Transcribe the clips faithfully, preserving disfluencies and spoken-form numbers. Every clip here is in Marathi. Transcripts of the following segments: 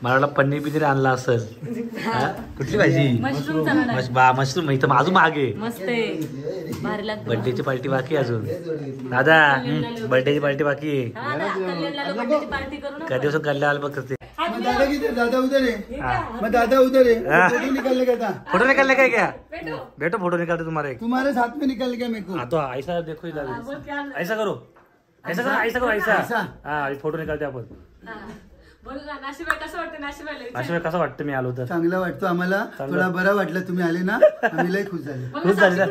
मला वाटलं पनीर पिनीर आणला असेल. कुठली भाजी? मशरूम. इथं अजून मागे बर्थडेची पार्टी बाकी अजून. दादा बर्थडेची पार्टी बाकी आहे. कधी दिवसात कल्याण बघ करते. दादा किधर? दादा उधर है. मैं दादा उधर है. फोटो निकालने का था. फोटो निकालने का क्या? बेटो फोटो निकालते तुम्हारे. तुम्हारे साथ में निकल गया मेरे को. हाँ तो ऐसा देखो इधर. ऐसा करो ऐसा करो ऐसा करो ऐसा. हाँ फोटो निकालते आपण. नाशिबाई कसं वाटतं मी आलो तर? चांगलं वाटतं आम्हाला. थोडा बरं वाटलं तुम्ही आले ना. आम्ही लय खुश झाले. खुश झाले.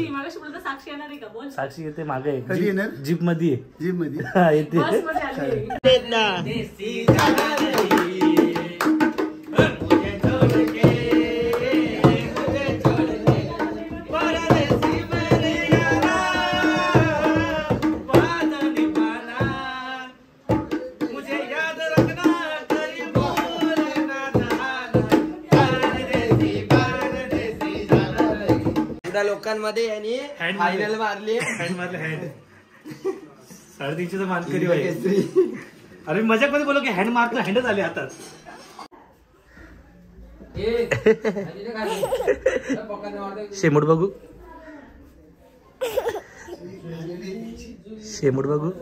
साक्षी येते मागे. कधी येणार? जीप मध्ये. जीप मध्ये येते. लोकांमध्ये यांनी फायनल मारली. हँड मारले. हँड साडेतीनशे तर मानकरी व्हायची. अरे मजाक मध्ये बोलो की हँड मारतो. हँडच आले हातात. शेमूड बघू. शेमूड बघू.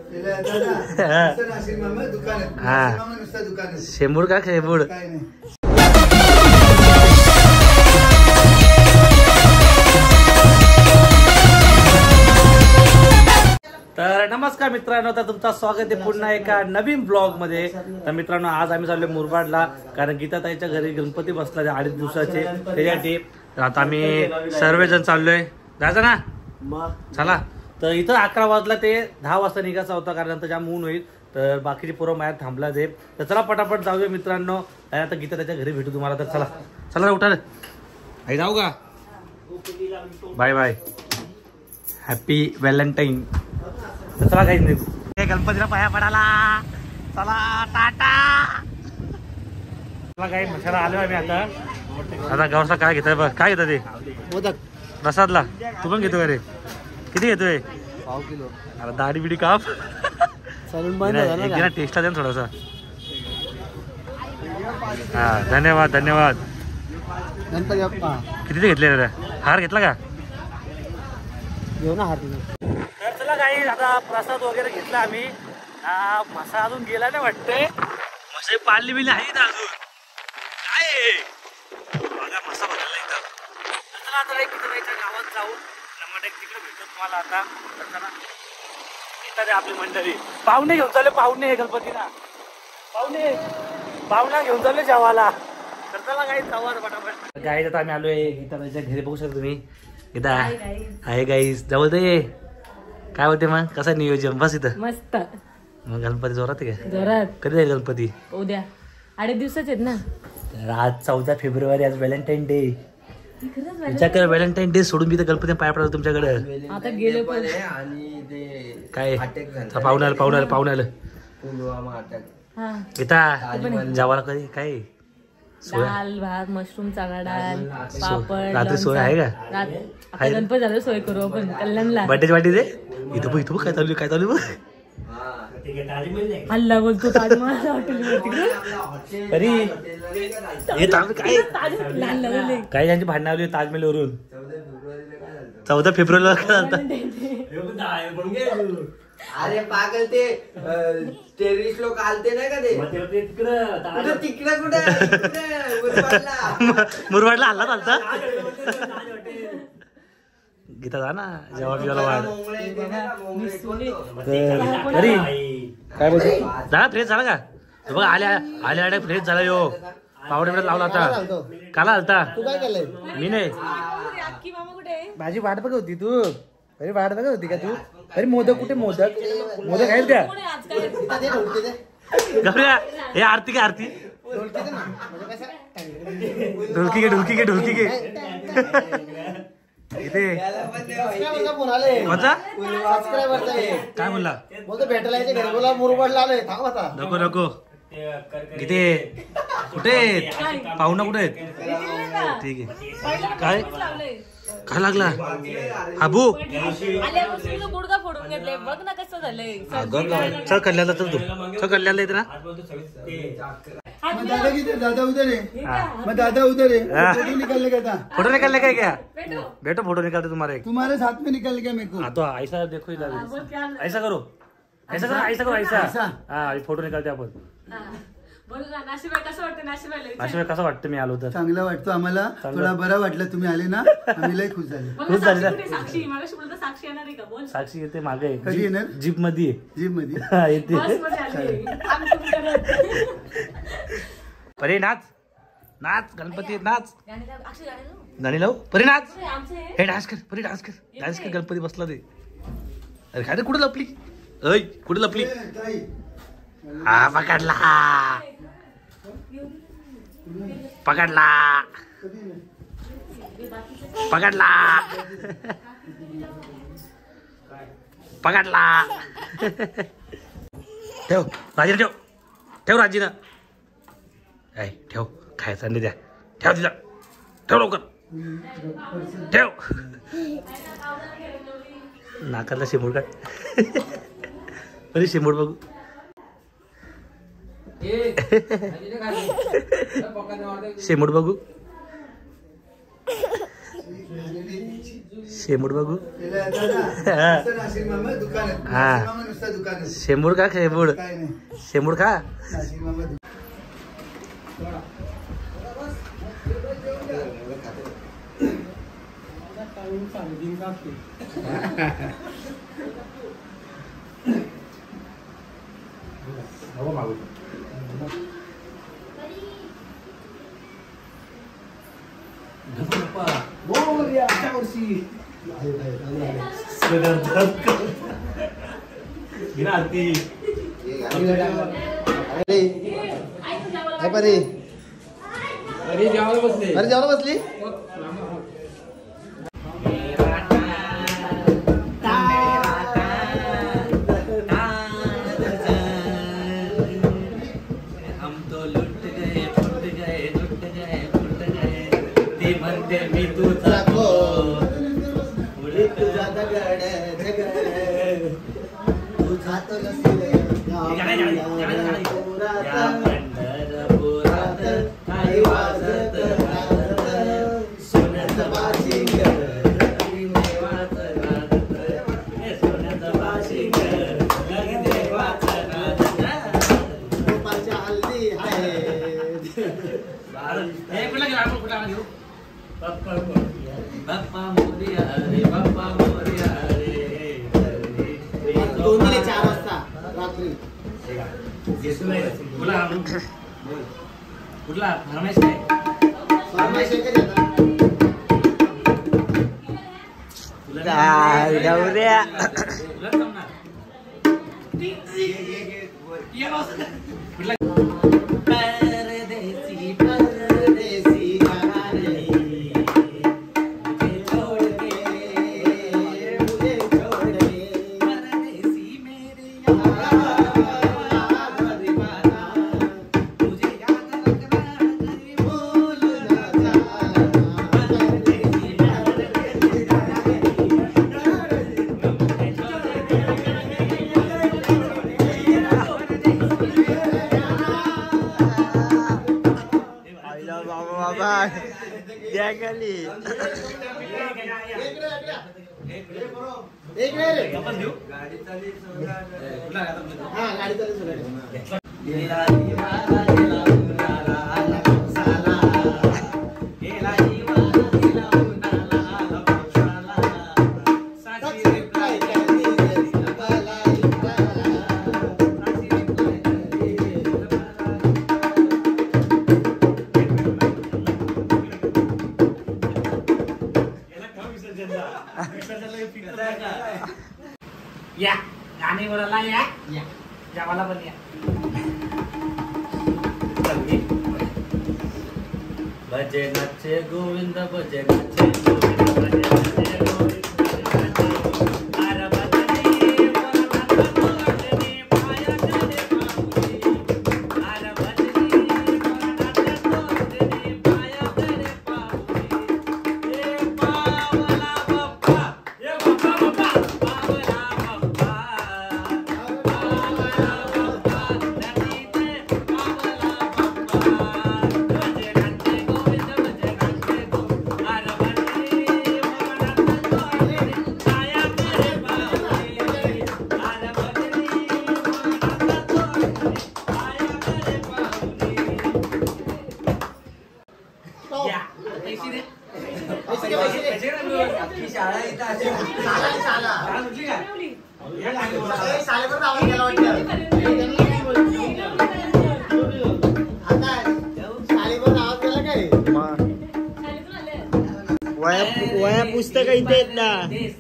हा शेमूड का शेमूड. तर नमस्कार मित्रांनो, तर तुमचं स्वागत आहे पुन्हा एका नवीन ब्लॉग मध्ये. तर मित्रांनो आज आम्ही चाललोय मुरबाडला, कारण गीताताईच्या घरी गणपती बसला अडीच दिवसाचे त्याच्यासाठी. तर आता आम्ही सर्वजण चाललोय. जायचं ना चला. तर इथं अकरा वाजला ते दहा वाजता निघायचा होता, कारण नंतर जाम ऊन होईल. तर बाकीचे पोरं मायात थांबला ते. तर चला पटापट जाऊया मित्रांनो. आणि आता गीताताईच्या घरी भेटू तुम्हाला. तर चला चला उठा आई. जाऊ का? Bye bye. Happy valentine. चला काही नाही. गणपतीला पाया पडाला. चला टाटा. चला काही मशाला आलो आम्ही आता. आता गावसा काय घेतोय बघ. काय घेतो ते? मोदक प्रसादला. तू पण घेतो का रे? किती घेतोय? पाव किलो. अरे दाढी बिडी काप. टेस्टला द्या थोडासा. हा धन्यवाद धन्यवाद. गणपती बाप्पा. किती घेतले रे? हार घेतला का? घेऊ ना हार. तर चला काही आता प्रसाद वगैरे घेतला आम्ही. मसा अजून गेला नाही वाटतंय. मसा पाळली बिली आहे ना अजून. काय बघा मसा बदलला एकदम. चला आता किती गावात जाऊन तिकडे भेटतो तुम्हाला आता. चला येतात आपली मंडळी. पाहुणे घेऊन चालले. पाहुणे गणपतीला पाहुणे पाहुणा घेऊन चालले जेवायला. तर चला काही जाऊ पटापट. गाईज आता आम्ही आलोय गीताताईच्या घरी. बघू शकता तुम्ही. गीता आहे गाईज जवळ ते. काय होते मग कसं नियोजन? बस इथं मस्त. मग गणपती जोरात आहे का? जोरात. कधी जाईल गणपती? उद्या. अडीच दिवसाच आहेत ना. आज चौदा फेब्रुवारी. आज व्हॅलेंटाईन डे. विचार कर व्हॅलेंटाईन डे सोडून मी तर गणपती पाया पडला तुमच्याकडे. आता गेले काय पाहुण्याला पाहुण्याला पाहुण्याला गीता जेवायला कधी काय? दाल भात मशरूमचा डाळ पापड. रात्री सोय आहे का? आता गणपती झालं सोय करू आपण कल्याणला. बर्थडेची पार्टी दे. इथं बघ इथं बघ काय चालू काय चालू बघ. हल्ला बोलतो ताजमहल हॉटेल. अरे हे काय काय त्यांची भांडण आली ताजमहल वरून. चौदा फेब्रुवारीला काय झालं? अरे पागल ते टेरिस्ट लोक आलते नाही का ते तिकडं तिकडं कुठे मुरबाडला हल्ला चालता. गीता जा ना जेव्हा बिवाला वाढ. अरे काय बोलतो? झाला फ्रेश झाला का? बघ आल्या आल्या आल्या फ्रेश झाला. यो पावडे बिडे लावला होता. काला आलता? मी नाही. माझी वाट बघ होती तू. अरे वाट बघ होती का तू? अरे मोदक कुठे? मोदक मोदक आहेत का? गौऱ्या हे आरती का? आरती ढोलकी घे ढोलकी घे ढोलकी घे. इथे काय बोलला? भेटायला मुरबाडला आलोय. नको नको. इथे कुठे पाहुणा कुठे आहेत? ठीक आहे. काय काय लागला? हाबू गुडगा फोडून घेतले. बघ ना कसं झालंय. चल कल्याणला. चल तू चल कल्याणला येते ना. मैं दादा किधर दादा उधर है हाँ। मैं दादा उधर है हाँ। फोटो निकालने का था फोटो निकालने का क्या बेटो बेटो फोटो निकालते तुम्हारे एक तुम्हारे साथ में निकालने का मेरे को हाँ तो ऐसा देखो इधर हाँ, बोल क्या ऐसा करो ऐसा करो ऐसा करो ऐसा ऐसा? हा फोटो निकालते आपण हा. बोल ना नाशिबाई कसं वाटतं नाशिबाईला विचार. अशा कसं वाटतं मी आलो तर चांगला वाटतो आम्हाला चांगलं. थोडा बरा वाटलं तुम्ही आले ना आम्ही लय खुश झाले बोल खुश ना, झाली साक्षी ना? कुठे? साक्षी मागाशी बोलतो साक्षी येणार आहे का बोल साक्षी येते मागे कधी येणार? जीप मध्ये जिम मध्ये हा, येते बस मध्ये आली काम तुम्ही करत. परे नाच नाच गणपती आहेत, नाच गाणी लाव, अक्षय गाणी लाव. गाणी लावू परे नाच अरे, आमचं हे. हे डान्स कर परे डान्स कर डान्स कर गणपती बसला ते अरे काय रे कुठे लपली अय कुठे लपली ताई हा पकडला पकडला पकडला पकडला ठेव राजीनं ठेव ठेव राजीनं ऐ ठेव खायचं अंडे द्या ठेव तिला ठेव लवकर ठेव नाकातला शेंबूड काय बरी शेंबूड बघू शेंबूड बघू शेंबूड बघू नाशिक मामा दुकान आहे. हा. नाशिक मामा नुसतं दुकान आहे. शेंबूड का शेंबूड काय नाही शेंबूड खा नाशिक मामा दुकान. अरे जेवायला बसले अरे जेवण बसली हम तो लुट गए फुट गए लुट गए फुट गए ते म्हणते मी तुझा तुझा दगड दगड तुझा तो पंढरपुरात काही वाजत सोन्याचं बाशिंग देवाचं गाजत हे सोन्याचं बाशिंग देवाचं गाजत हल्दी आहे हे कुठला गेला आपण कुठला घेऊ बाप्पा बाप्पा मोरया रे बाप्पा मोरया रे दोन ते चार वाजता रात्री कुठला कुठला फरमाईश काय गौऱ्या परदेसी परदेसी गाणे मुझे छोड़ के मुझे छोड़ के परदेसी मेरे यार दीवाना मुझे याद रखना कभी भूल ना जाना परदेसी परदेसी गाने मुझे बाबा द्या खाली एक रे आपण देऊ गाडी चालली हा गाडी चालू सोडायची. गेला जीवाला गेला उन्हाळा आला पावसाला गेला जीवाला गेला उन्हाळा आला पावसाला साक्षी रिप्लाय काय करते बाला इबाला. साक्षी रिप्लाय या गाणीवरला या या जेवायला पण या भजे नाचे गोविंद भजे नाचे गोविंद भजे नाचे गोविंद भजे नाचे अरे भजनी बोलात बोलणे पायाकडे पाऊली अरे भजनी बोलात बोलणे पायाकडे पाऊली ए पावला बाप्पा ए बाप्पा बाप्पा पावला बाप्पा पावला बाप्पा नदीते पावला बाप्पा पुस्तक इथे आहेत ना.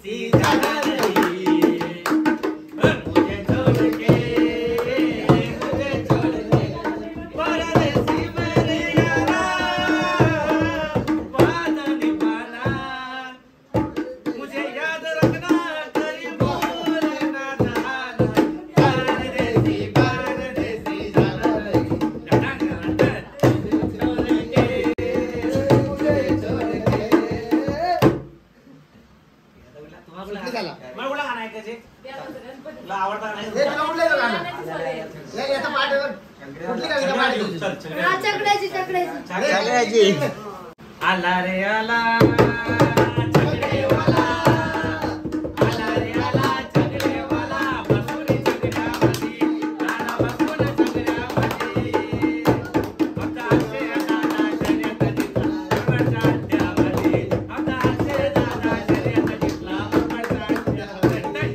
आला रे आला चगडेवाला, आला रे आला चगडेवाला, बसून चगड्यावरती, दादा बसून चगड्यावरती. आता असे दादा शर्यत दिसला उघडच्या अड्ड्यावरती, आता असे दादा शर्यत दिसला उघडच्या अड्ड्यावरती.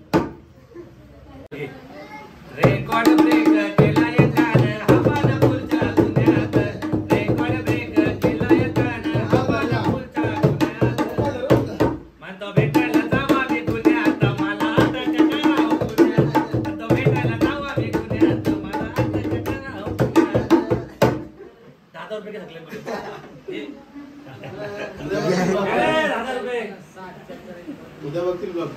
रेकॉर्ड ब्रेक केला येतान हवान पुढच्या दुनियात, रेकॉर्ड ब्रेक केला येतान हवान पुढच्या दुनियात. म्हणतो भेटायला जावा मी दुनियात, मला आता करावं पुण्यात. म्हणतो भेटायला जावा मी दुनियात, मला आता करावं पुण्यात. दहा रुपये घातले पुढे. ए, दहा रुपये उद्या बघतील बापू.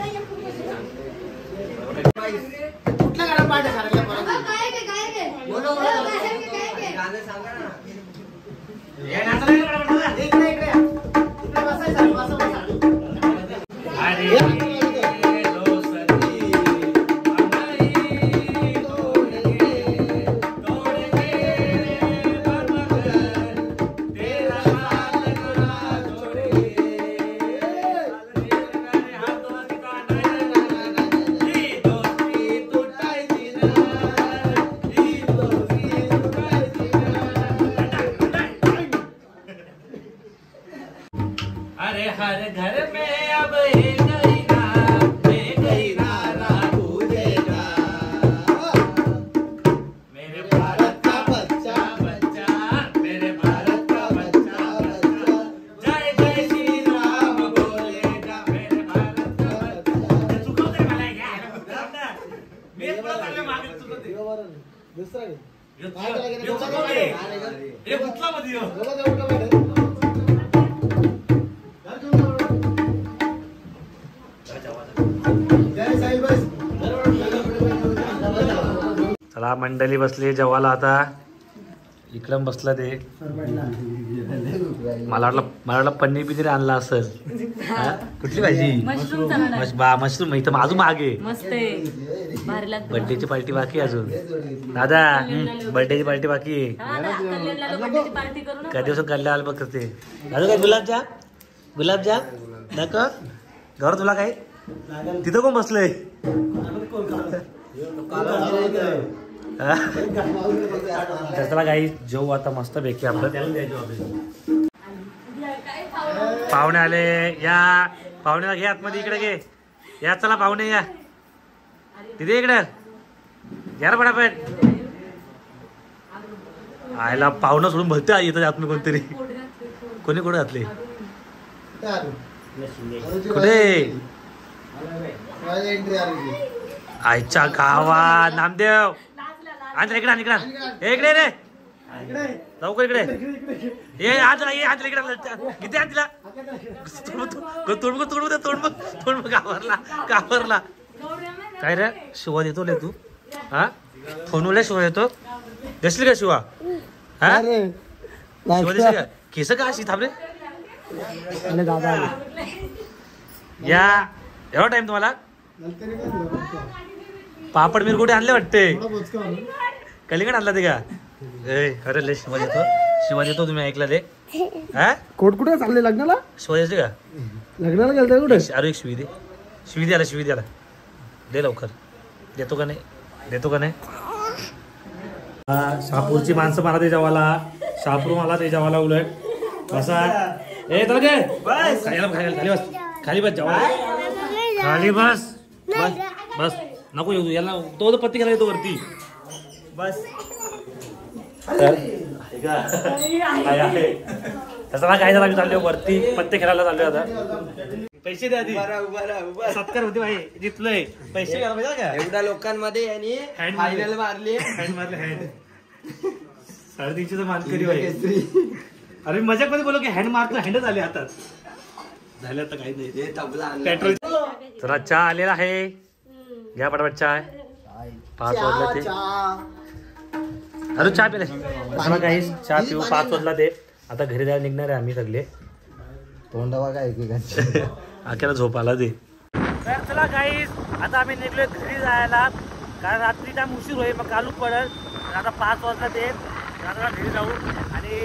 कुठला गाणं पाठ आहे सारखं परत? काय काय काय काय बोलो, बोलो. काय काय काय गाणं सांगा ना. हे नाचायला इकडे बघा. इकडे इकडे या. इकडे बसायचं, बसा, बसा. अरे दोस्ती हमारी तोड़ के तोड़ के बरमक तेरा साथ ना छोड़े. हातों का ही दोस्ती तुटायची ना, ही दोस्ती तुटायची ना. अरे हर घर में अब है गई ना, है गई ना राहू देगा. मेरे भारत का बच्चा बच्चा, मेरे भारत का बच्चा बच्चा, जय जय श्री राम बोलेगा. मेरे भारत का बच्चा. चुकवते मला हे. मी तुला चांगलं मागे चुकवते. दुसरा घे. हे चुकवते. हे कुठला मध्ये हो? जय साई बस. चला मंडळी बसली जेवायला. आता इकडं बसला ते. मला वाटलं मला वाटलं पनीर बिनीर आणला असेल. हा? कुठली भाजी? मशरूम मश बा मशरूम इथं अजून मागे. मस्त आहे भारी लागतं. बर्थडेची पार्टी बाकी आहे अजून. दादा बर्थडेची पार्टी बाकी आहे. हा ना, कल्याणला बर्थडेची पार्टी करू ना. कधी दिवस कल्ल्या आलं बघ ते. दादा काय गुलाबजाम गुलाबजाम दाखव घर तुला काय. तिथं कोण बसलंय? त्याला काही जेवू आता मस्त पैकी आपलं. त्याला द्यायचो आपलं. पाहुणे आले या. पाहुण्याला घे आतमध्ये. इकडे घे या. चला पाहुणे या तिथे इकडं या पटापट. आयला पाहुणं सोडून भरते येतं आतमध्ये कोणतरी. कोणी कुठे घातले कुठे? एंट्री आली. आईच्या गावा नामदेव आण इकडे. आण इकडे. हे इकडे रे लवकर इकडे ये. आज ये आज इकडे किती आण तिला. तोड तोड तोड तोड तोड गावरला गावरला. काय रे शिवा देतो ले तू? हा फोनवले शिवा देतो. दिसली का शिवा? हा शिवा दिसली का? केस का अशी थांबले या. एवढा टाइम तुम्हाला? पापड मिरकुटे आणले वाटते. कलिंगड आणला ते का? ए अरे लय शिवा देतो. शिवा देतो तुम्ही ऐकला ते? हा कोट कुठे चालले लग्नाला? शिवा द्यायचे का? लग्नाला गेलता कुठे? अरे एक शिवी दे. शिवी द्याला शिवी द्याला दे लवकर. देतो का नाही? देतो का नाही? शहापूरची माणसं मला ते जेवायला. शहापूर मला ते जेवायला उलट. बसा ए तर काय खाली बस. खाली बस जेवा. खाली बस बस बस. नको येऊ याला. तो पत्ती घ्यायला येतो वरती बस. तसं काय झालं आम्ही चाललो वरती पत्ते खेळायला चाललोय आता. पैसे द्या आधी. सत्कार होते भाई जितलोय पैसे घ्यायला पाहिजे का एवढ्या लोकांमध्ये यांनी हँड फायनल मारली. हँड मारले हँड साडेतीनशे तर मानकरी भाई. अरे मजाक मध्ये बोलो की हँड मारतो हँडच आले हातात झाले आता काही नाही. तबला पेट्रोल चला चहा आलेला आहे घ्या पटापट चहा पाच वाजला ते. अरे चहा पिले चला काही चहा पिऊ पाच वाजला ते. आता घरी जायला निघणार आहे आम्ही सगळे. तोंडावा काय एकेकांचे आख्याला झोप आला ते. तर चला गाईस आता आम्ही निघलोय घरी जायला कारण रात्री टाइम उशीर होईल मग कालू पडल. आता पाच वाजता ते आता घरी जाऊ आणि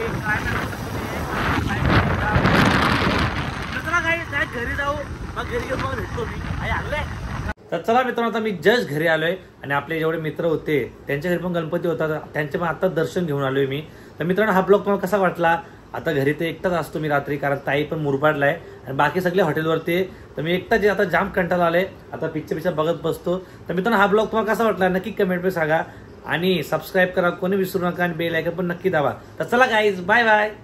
चला गाईस काय घरी जाऊ मग घरी घेऊन मग भेटतो मी आई आणलंय. तर चला मित्रांनो आता मी जस्ट घरी आलोय आणि आपले जेवढे मित्र होते त्यांच्या घरी पण गणपती होता त्यांचे पण आता दर्शन घेऊन आलोय मी. तर मित्रांनो हा ब्लॉग तुम्हाला कसा वाटला. आता घरी ते एकटाच असतो मी रात्री कारण ताई पण मुरबाडलाय आणि बाकी सगळे हॉटेलवरती. तर मी एकटाच आता जाम कंटाळा आलाय आता पिक्चर पिक्चर बघत बसतो. तर मित्रांनो हा ब्लॉग तुम्हाला कसा वाटला नक्की कमेंटमध्ये सांगा आणि सबस्क्राईब करा कोणी विसरू नका आणि बेल आयकॉन पण नक्की दाबा. तर चला गाईज बाय बाय.